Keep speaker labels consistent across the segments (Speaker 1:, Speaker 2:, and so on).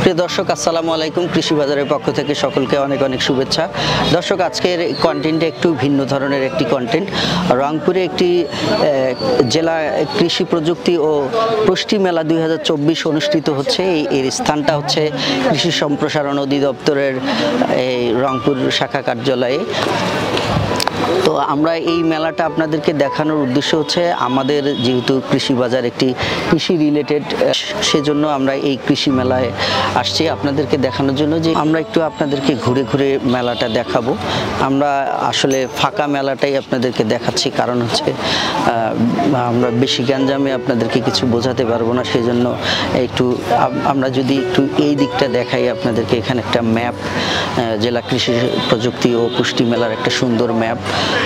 Speaker 1: প্রিয় দর্শক আসসালামু আলাইকুম। কৃষি বাজারের পক্ষ থেকে সকলকে অনেক অনেক শুভেচ্ছা। দর্শক, আজকের কন্টেন্টে একটু ভিন্ন ধরনের একটি কন্টেন্ট। রংপুরে একটি জেলা কৃষি প্রযুক্তি ও পুষ্টি মেলা 2024 অনুষ্ঠিত হচ্ছে। এর স্থানটা হচ্ছে কৃষি সম্প্রসারণ অধিদপ্তরের এই রংপুর শাখা কার্যালয়ে। তো আমরা এই মেলাটা আপনাদেরকে দেখানোর উদ্দেশ্য হচ্ছে আমাদের যেহেতু কৃষি বাজার একটি কৃষি রিলেটেড, সেজন্য আমরা এই কৃষি মেলায় আসছি আপনাদেরকে দেখানোর জন্য যে আমরা একটু আপনাদেরকে ঘুরে ঘুরে মেলাটা দেখাবো। আমরা আসলে ফাঁকা মেলাটাই আপনাদেরকে দেখাচ্ছি, কারণ হচ্ছে আমরা বেশি গ্যাঞ্জামে আপনাদেরকে কিছু বোঝাতে পারবো না, সেজন্য একটু আমরা যদি একটু এই দিকটা দেখাই আপনাদেরকে। এখানে একটা ম্যাপ, জেলা কৃষি প্রযুক্তি ও পুষ্টি মেলার একটা সুন্দর ম্যাপ।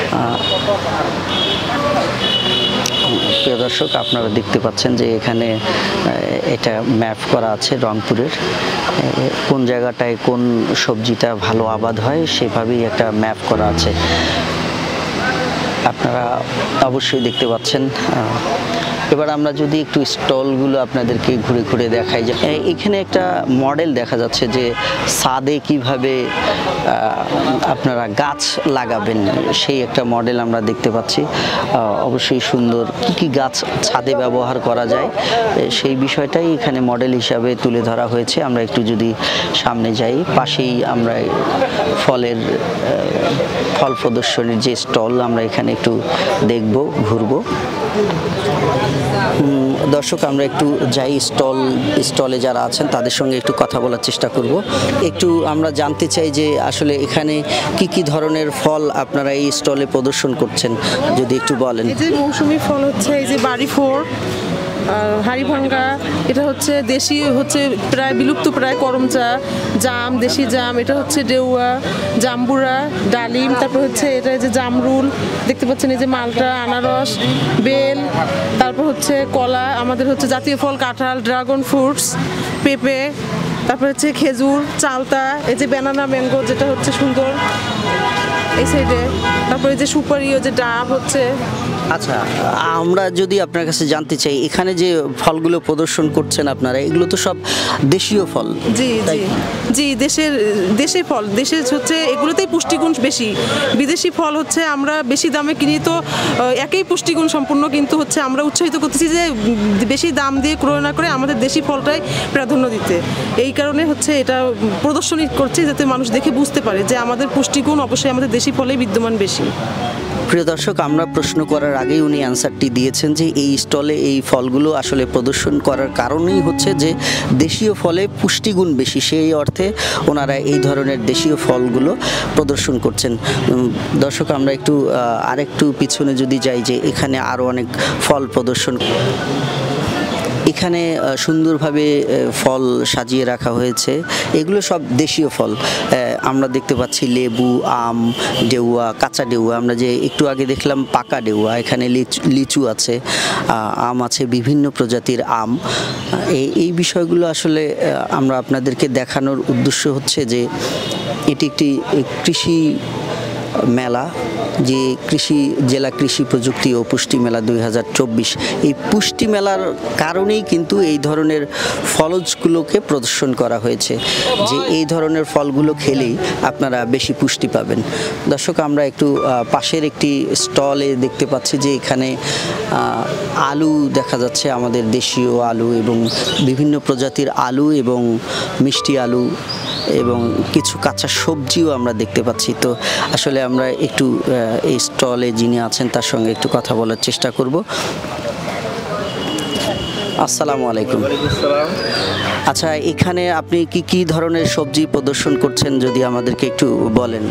Speaker 1: প্রিয় দর্শক, আপনারা দেখতে পাচ্ছেন যে এখানে এটা ম্যাপ করা আছে রংপুরের কোন জায়গাটায় কোন সবজিটা ভালো আবাদ হয়, সেভাবেই একটা ম্যাপ করা আছে, আপনারা অবশ্যই দেখতে পাচ্ছেন। এবার আমরা যদি একটু স্টলগুলো আপনাদেরকে ঘুরে ঘুরে দেখাই, যে এখানে একটা মডেল দেখা যাচ্ছে যে ছাদে কিভাবে আপনারা গাছ লাগাবেন, সেই একটা মডেল আমরা দেখতে পাচ্ছি। অবশ্যই সুন্দর, কি গাছ ছাদে ব্যবহার করা যায় সেই বিষয়টাই এখানে মডেল হিসাবে তুলে ধরা হয়েছে। আমরা একটু যদি সামনে যাই, পাশেই আমরা ফল প্রদর্শনীর যে স্টল, আমরা এখানে একটু দেখব, ঘুরবো। দর্শক, আমরা একটু যাই স্টলে যারা আছেন তাদের সঙ্গে একটু কথা বলার চেষ্টা করব। একটু আমরা জানতে চাই যে আসলে এখানে কি ধরনের ফল আপনারা এই স্টলে প্রদর্শন করছেন, যদি একটু বলেন।
Speaker 2: এই যে মৌসুমী ফল হচ্ছে এই যে বাড়ি ফোর, হাড়িভাঙ্গা, এটা হচ্ছে দেশি, হচ্ছে প্রায় বিলুপ্ত প্রায় করমচা, জাম, দেশি জাম, এটা হচ্ছে ডেউয়া, জাম্বুরা, ডালিম, তারপর হচ্ছে এটা যে জামরুল দেখতে পাচ্ছেন, এই যে মালটা, আনারস, বেল, তারপর হচ্ছে কলা, আমাদের হচ্ছে জাতীয় ফল কাঁঠাল, ড্রাগন ফ্রুটস, পেঁপে, তারপর হচ্ছে খেজুর, চালতা, এই যে ব্যানানা ম্যাঙ্গো যেটা হচ্ছে সুন্দর এই সাইডে, তারপরে যে সুপারি, ওই যে ডাব হচ্ছে।
Speaker 1: আচ্ছা, আমরা যদি আপনার কাছে জানতে চাই, এখানে যে ফলগুলো প্রদর্শন করছেন আপনারা, এগুলো তো সব দেশীয় ফল?
Speaker 2: জি জি জি, দেশের ফল, দেশের হচ্ছে এগুলোতেই পুষ্টিগুণ বেশি। বিদেশি ফল হচ্ছে আমরা বেশি দামে কিনি, তো একই পুষ্টিগুণ সম্পূর্ণ, কিন্তু হচ্ছে আমরা উৎসাহিত করতেছি যে বেশি দাম দিয়ে ক্রয় না করে আমাদের দেশি ফলটাই প্রাধান্য দিতে। এই কারণে হচ্ছে এটা প্রদর্শনী করছি, যাতে মানুষ দেখে বুঝতে পারে যে আমাদের পুষ্টিগুণ অবশ্যই আমাদের দেশি ফলেই বিদ্যমান বেশি।
Speaker 1: প্রিয় দর্শক, আমরা প্রশ্ন করার আগেই উনি অ্যান্সারটি দিয়েছেন যে এই স্টলে এই ফলগুলো আসলে প্রদর্শন করার কারণেই হচ্ছে যে দেশীয় ফলে পুষ্টিগুণ বেশি, সেই অর্থে ওনারা এই ধরনের দেশীয় ফলগুলো প্রদর্শন করছেন। দর্শক, আমরা একটু আরেকটু পিছনে যদি যাই, যে এখানে আরও অনেক ফল প্রদর্শন, এখানে সুন্দরভাবে ফল সাজিয়ে রাখা হয়েছে। এগুলো সব দেশীয় ফল। আমরা দেখতে পাচ্ছি লেবু, আম, ডেউয়া, কাঁচা ডেউয়া, আমরা যে একটু আগে দেখলাম পাকা ডেউয়া, এখানে লিচু আছে, আম আছে, বিভিন্ন প্রজাতির আম। এই বিষয়গুলো আসলে আমরা আপনাদেরকে দেখানোর উদ্দেশ্য হচ্ছে যে এটি একটি কৃষি মেলা, যে জেলা কৃষি প্রযুক্তি ও পুষ্টি মেলা 2024। এই পুষ্টি মেলার কারণেই কিন্তু এই ধরনের ফলজগুলোকে প্রদর্শন করা হয়েছে, যে এই ধরনের ফলগুলো খেলেই আপনারা বেশি পুষ্টি পাবেন। দর্শক, আমরা একটু পাশের একটি স্টলে দেখতে পাচ্ছি যে এখানে আলু দেখা যাচ্ছে, আমাদের দেশীয় আলু এবং বিভিন্ন প্রজাতির আলু এবং মিষ্টি আলু এবং কিছু কাঁচা সবজিও আমরা দেখতে পাচ্ছি। তো আসলে আমরা একটু এই স্টলে যিনি আছেন তার সঙ্গে একটু কথা বলার চেষ্টা করব। আসসালামু আলাইকুম। আচ্ছা, এখানে আপনি কি ধরনের সবজি প্রদর্শন করছেন, যদি আমাদেরকে একটু বলেন।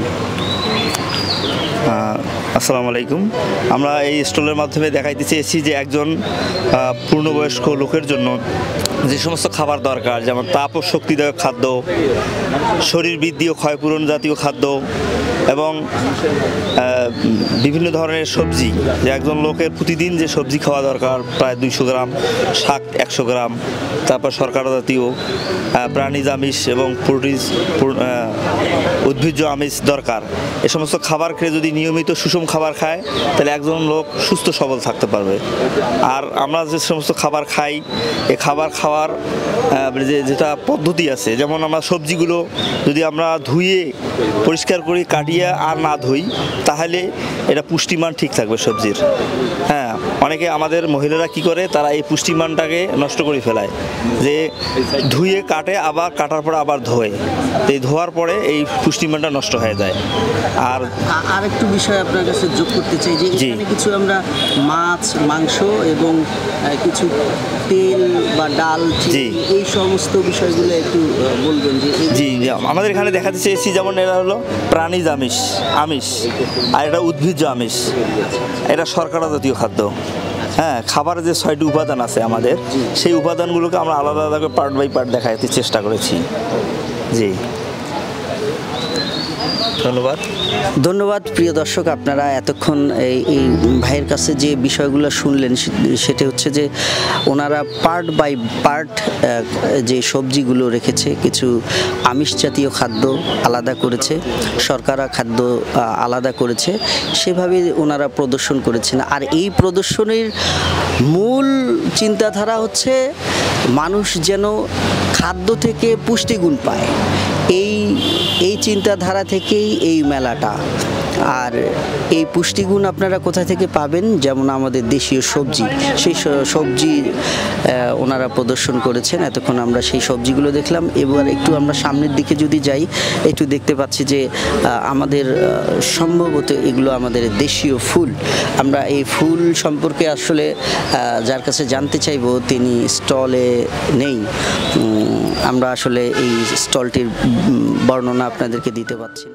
Speaker 3: আসসালামু আলাইকুম। আমরা এই স্টলের মাধ্যমে দেখাইতে চেয়েছি যে একজন পূর্ণবয়স্ক লোকের জন্য যে সমস্ত খাবার দরকার, যেমন তাপ ও শক্তিদায়ক খাদ্য, শরীর বৃদ্ধি ও ক্ষয়পূরণ জাতীয় খাদ্য এবং বিভিন্ন ধরনের সবজি, যে একজন লোকের প্রতিদিন যে সবজি খাওয়া দরকার প্রায় 200 গ্রাম, শাক 100 গ্রাম, তারপর শর্করা জাতীয় প্রাণীজ আমিষ এবং উদ্ভিজ্জ আমিষ দরকার। এ সমস্ত খাবার খেয়ে যদি নিয়মিত সুষম খাবার খায় তাহলে একজন লোক সুস্থ সবল থাকতে পারবে। আর আমরা যে সমস্ত খাবার খাই, এই খাবার খাওয়ার যেটা পদ্ধতি আছে, যেমন আমরা সবজিগুলো যদি আমরা ধুয়ে পরিষ্কার করি, কাটিয়ে আর না ধুই, তাহলে এটা পুষ্টিমান ঠিক থাকবে সবজির। হ্যাঁ, অনেকে আমাদের মহিলারা কি করে, তারা এই পুষ্টিমানটাকে নষ্ট করে ফেলায়, যে ধুয়ে কাটে, আবার কাটার পরে আবার ধোয়, এই ধোয়ার পরে এই পুষ্টিমানটা নষ্ট হয়ে যায়। আর
Speaker 1: আরেকটু বিষয় আপনার কাছে যোগ করতে চাই যে এখানে কিছু আমরা মাছ, মাংস এবং কিছু তেল বা ডাল, এই সমস্ত বিষয়গুলো একটু বলবেন যে
Speaker 3: জি, আমাদের এখানে দেখাতে চেয়েছি, যেমন এরা হলো প্রাণীজ আমিষ, আর এটা উদ্ভিজ্জ আমিষ, এটা শর্করা জাতীয় খাদ্য। হ্যাঁ, খাবারের যে 6টি উপাদান আছে আমাদের, সেই উপাদানগুলোকে আমরা আলাদা আলাদা করে পার্ট বাই পার্ট দেখাতে চেষ্টা করেছি। জি, ধন্যবাদ
Speaker 1: প্রিয় দর্শক, আপনারা এতক্ষণ এই ভাইয়ের কাছে যে বিষয়গুলো শুনলেন সেটা হচ্ছে যে ওনারা পার্ট বাই পার্ট যে সবজিগুলো রেখেছে, কিছু আমিষ জাতীয় খাদ্য আলাদা করেছে, শর্করা খাদ্য আলাদা করেছে, সেভাবে ওনারা প্রদর্শন করেছেন। আর এই প্রদর্শনীর মূল চিন্তাধারা হচ্ছে মানুষ যেন খাদ্য থেকে পুষ্টিগুণ পায়, এই চিন্তাধারা থেকেই এই মেলাটা। আর এই পুষ্টিগুণ আপনারা কোথা থেকে পাবেন, যেমন আমাদের দেশীয় সবজি, সেই সবজি ওনারা প্রদর্শন করেছেন। এতক্ষণ আমরা সেই সবজিগুলো দেখলাম। এবার একটু আমরা সামনের দিকে যদি যাই, একটু দেখতে পাচ্ছি যে আমাদের সম্ভবত এগুলো আমাদের দেশীয় ফুল। আমরা এই ফুল সম্পর্কে আসলে যার কাছে জানতে চাইব, তিনি স্টলে নেই, আমরা আসলে এই স্টলটির বর্ণনা আপনাদেরকে দিতে পারছি।